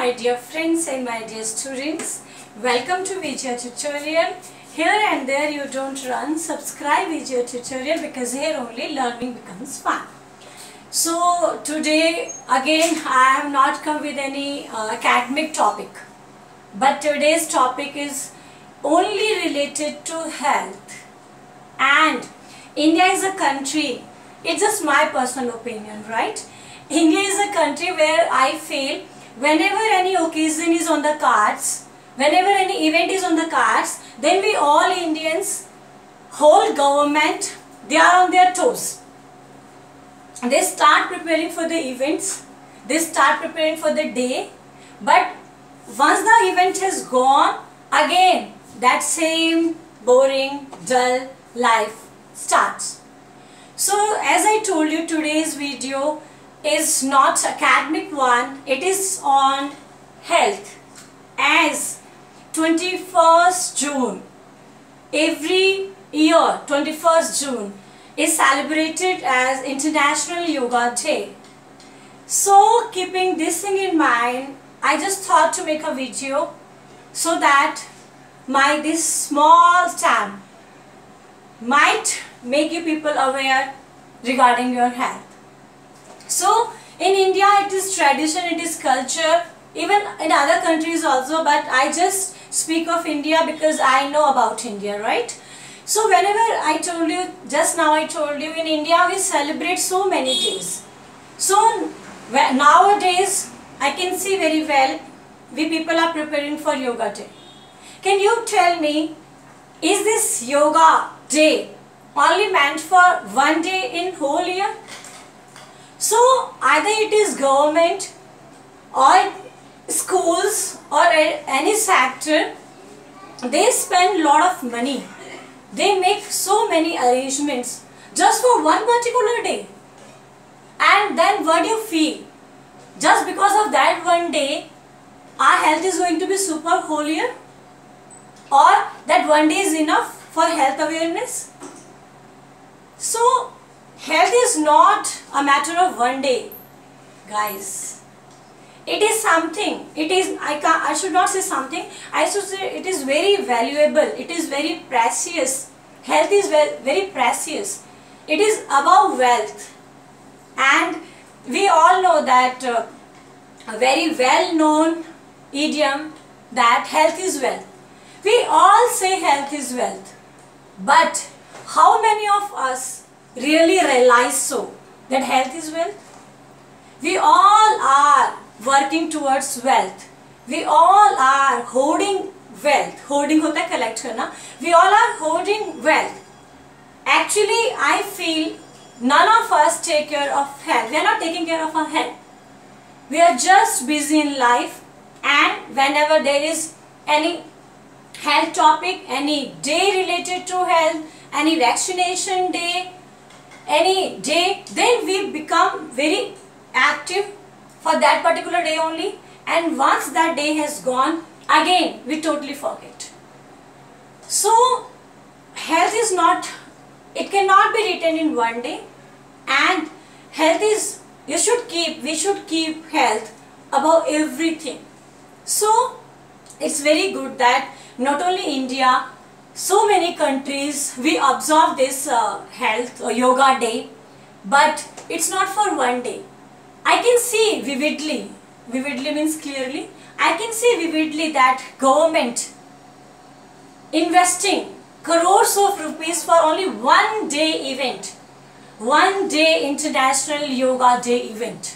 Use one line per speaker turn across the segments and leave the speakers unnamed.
my dear friends and my dear students. Welcome to video tutorial. Here and there you don't run. Subscribe video tutorial because here only learning becomes fun. So today again I have not come with any academic topic. But today's topic is only related to health. And India is a country, it's just my personal opinion, right? India is a country where I feel whenever any occasion is on the cards, whenever any event is on the cards, then we all Indians, whole government, they are on their toes. They start preparing for the events, they start preparing for the day, but once the event has gone, again that same boring, dull life starts. So as I told you, today's video is not academic one, it is on health. As 21st June, every year 21st June is celebrated as International Yoga Day. So keeping this thing in mind, I just thought to make a video so that this small stamp might make you people aware regarding your health. So in India it is tradition, it is culture, even in other countries also, but I just speak of India because I know about India, right? So whenever I told you, just now I told you, in India we celebrate so many days. So nowadays I can see very well we people are preparing for Yoga Day. Can you tell me, is this Yoga Day only meant for one day in whole year? So either it is government or schools or any sector, they spend lot of money. They make so many arrangements just for one particular day. And then what do you feel? Just because of that one day, our health is going to be super whole year? Or that one day is enough for health awareness? So health is not a matter of one day, guys. It is something, I should not say something, I should say it is very valuable, it is very precious. Health is very precious. It is above wealth. And we all know that a very well known idiom that health is wealth. We all say health is wealth. But how many of us really realize so that health is wealth? We all are working towards wealth. We all are hoarding wealth. Hoarding hota hai collect karna. We all are hoarding wealth. Actually, I feel none of us take care of health. We are not taking care of our health. We are just busy in life, and whenever there is any health topic, any day related to health, any vaccination day, any day, then we become very active for that particular day only, and once that day has gone, again we totally forget. So health is not, it cannot be written in one day, and health is, we should keep health above everything. So it's very good that not only India, so many countries we observe this health or yoga day, but it's not for one day. I can see vividly means clearly, I can see vividly that government investing crores of rupees for only one day event, one day International Yoga Day event.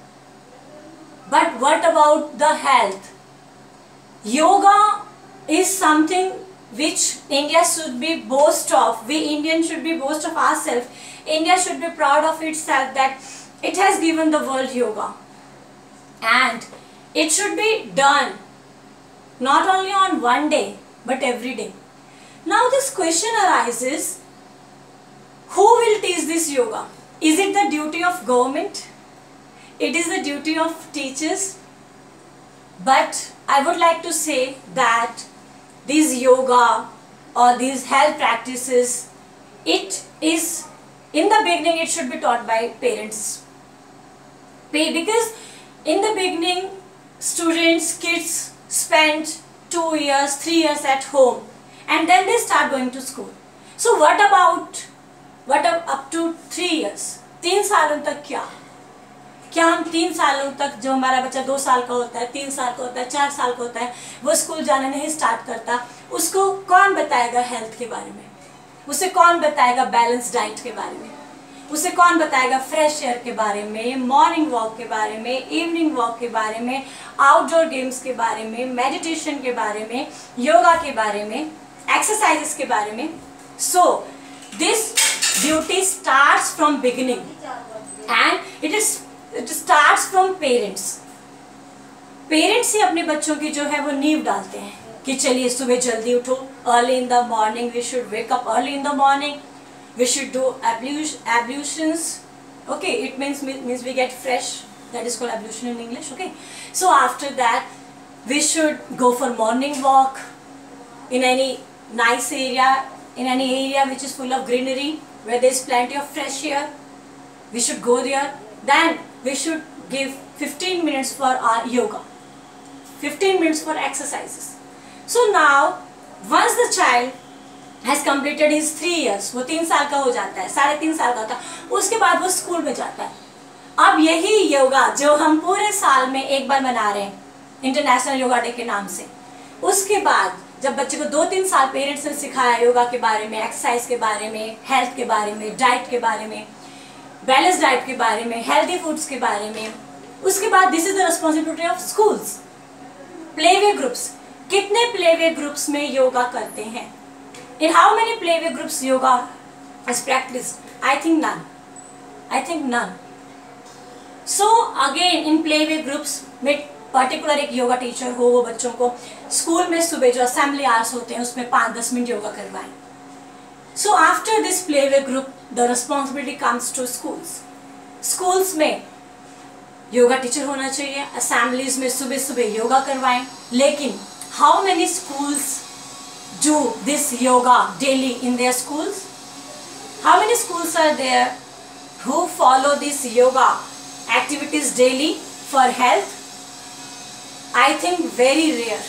But what about the health? Yoga is something which India should be boast of. We Indians should be boast of ourselves. India should be proud of itself that it has given the world yoga. And it should be done not only on one day but every day. Now this question arises, who will teach this yoga? Is it the duty of government? It is the duty of teachers? But I would like to say that these yoga or these health practices, it is, in the beginning it should be taught by parents. Because in the beginning student spend 2 years, 3 years at home, and then they start going to school. So what about up to 3 years? 3 सालों तक क्या हम 3 सालों तक, जो हमारा बच्चा 2 साल का होता है, 3 साल का होता है, 4 साल का होता है, वो स्कूल जाना नहीं स्टार्ट करता, उसको कौन बताएगा हेल्थ के बारे में? उसे कौन बताएगा बैलेंस डाइट के बारे में? उसे कौन बताएगा फ्रेश एयर के बारे में, मॉर्निंग वॉक के बारे में, इवनिंग वॉक के बारे में, आउटडोर गेम्स के बारे में, मेडिटेशन के बारे में, योगा के बारे में, एक्सरसाइजेस के बारे में? So this duty starts from beginning and it starts from parents. Parents ही अपने बच्चों की जो है वो नींव डालते हैं कि चलिए सुबह जल्दी उठो, early in the morning, we should wake up early in the morning, we should do ablutions. Okay, it means we get fresh, that is called ablution in English. Okay, so after that we should go for morning walk in any nice area, in any area which is full of greenery, where there is plenty of fresh air. We should go there. Then we should give 15 minutes for our yoga, 15 minutes for exercises. So now once the child has completed his 3 years, वो 3 साल का हो जाता है, 3.5 साल का होता है, उसके बाद वो स्कूल में जाता है. अब यही योगा जो हम पूरे साल में एक बार मना रहे हैं इंटरनेशनल योगा डे के नाम से, उसके बाद जब बच्चे को 2-3 साल पेरेंट्स ने सिखाया योगा के बारे में, एक्सरसाइज के बारे में, हेल्थ के बारे में, डाइट के बारे में, बैलेंस डाइट के बारे में, हेल्दी फूड्स के बारे में, उसके बाद this is the responsibility of schools. Playway groups, कितने प्लेवे ग्रुप्स में योगा करते हैं? In how many playway groups yoga is practiced? I think none. So again in playway groups में particular एक योगा टीचर हो, वो बच्चों को स्कूल में सुबह जो असेंबली आवर्स होते हैं उसमें 5-10 मिनट योगा करवाएं. So after this playway group the responsibility comes to schools. Schools में योगा टीचर होना चाहिए, असेंबलीज में सुबह सुबह योगा करवाएं. लेकिन how many schools do this yoga daily in their schools? How many schools are there who follow this yoga activities daily for health? I think very rare.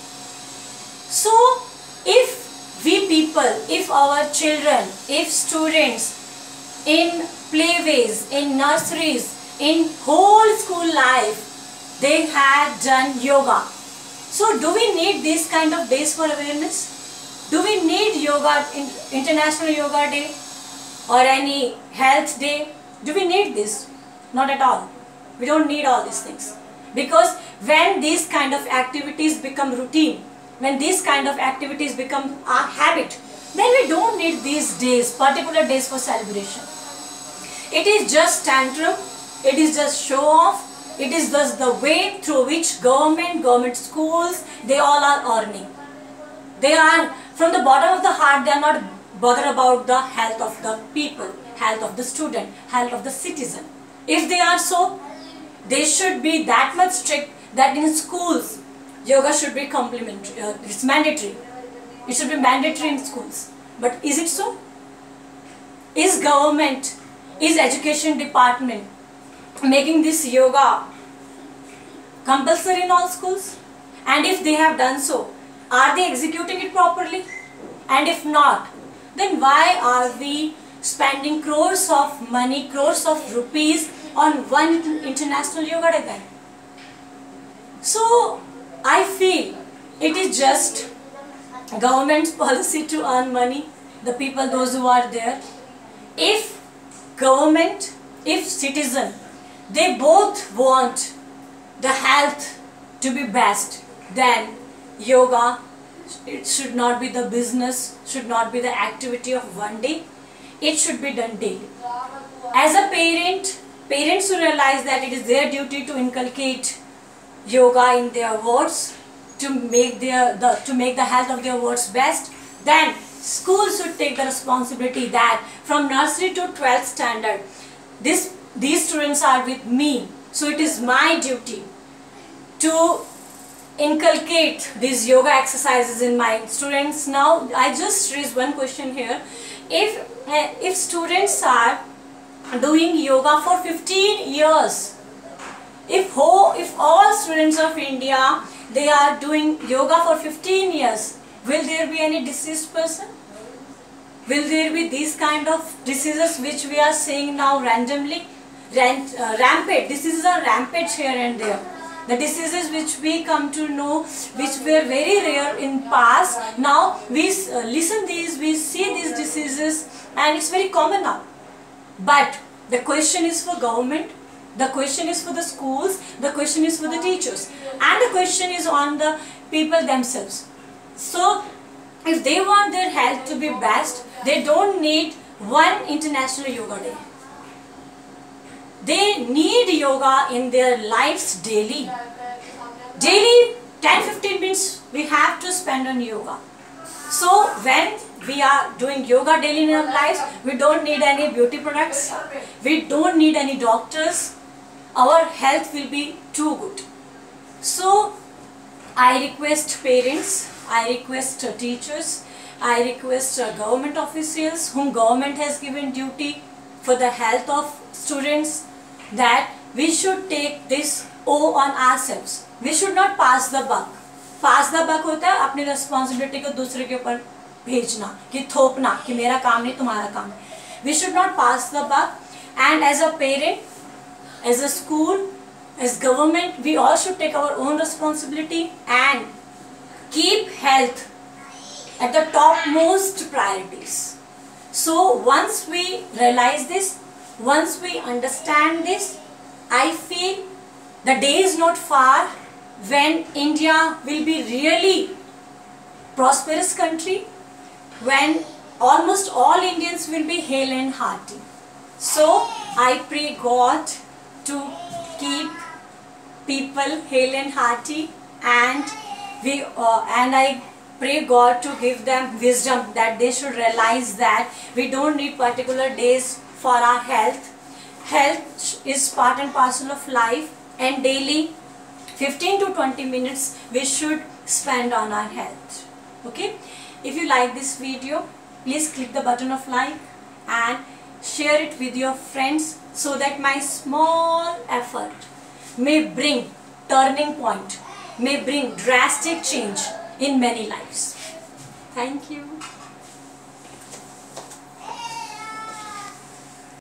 So if we people, if our children, if students in playways, in nurseries, in whole school life, they had done yoga. So do we need these kind of days for awareness? Do we need yoga, international yoga day or any health day? Do we need this? Not at all. We don't need all these things. Because when these kind of activities become routine, when these kind of activities become our habit, then we don't need these days, particular days for celebration. It is just tantrum, it is just show off, it is just the way through which government schools, they all are earning. They are, from the bottom of the heart, they are not bothered about the health of the people, health of the student, health of the citizen. If they are so, they should be that much strict that in schools, yoga should be complementary, it's mandatory. It should be mandatory in schools. But is it so? Is government, is education department making this yoga compulsory in all schools? And if they have done so, are they executing it properly? And if not, then why are we spending crores of money, crores of rupees on one international yoga day then? So I feel it is just government's policy to earn money, the people, those who are there. If government, if citizen, they both want the health to be best, then yoga, it should not be the business, should not be the activity of one day. It should be done daily. As a parent, parents should realize that it is their duty to inculcate yoga in their wards, to make the health of their wards best. Then schools should take the responsibility that from nursery to 12th standard, these students are with me, so it is my duty to inculcate these yoga exercises in my students. Now I just raised one question here. If students are doing yoga for 15 years, If all students of India, they are doing yoga for 15 years, will there be any deceased person? Will there be these kind of diseases which we are seeing now randomly? Rampant. Diseases are rampant here and there. The diseases which we come to know, which were very rare in past, now we we see these diseases, and it's very common now. But the question is for government, the question is for the schools, the question is for the teachers, and the question is on the people themselves. So if they want their health to be best, they don't need one international yoga day. They need yoga in their lives daily. Daily 10-15 minutes we have to spend on yoga. So when we are doing yoga daily in our lives, we don't need any beauty products. We don't need any doctors. Our health will be too good. So I request parents, I request teachers, I request government officials whom government has given duty for the health of students, that we should take this O on ourselves. We should not pass the buck. Pass the buck होता है अपनी responsibility को दूसरे के ऊपर भेजना, कि थोपना, कि मेरा काम नहीं तुम्हारा काम है. We should not pass the buck. And as a parent, as a school, as government, we all should take our own responsibility and keep health at the topmost priorities. So once we realize this, once we understand this, I feel the day is not far when India will be really prosperous country, when almost all Indians will be hale and hearty. So I pray God to keep people hale and hearty, and I pray God to give them wisdom, that they should realize that we don't need particular days for our health. Health is part and parcel of life, and daily 15 to 20 minutes we should spend on our health. Okay? If you like this video, please click the button of like and share it with your friends, so that my small effort may bring turning point, may bring drastic change in many lives. Thank you.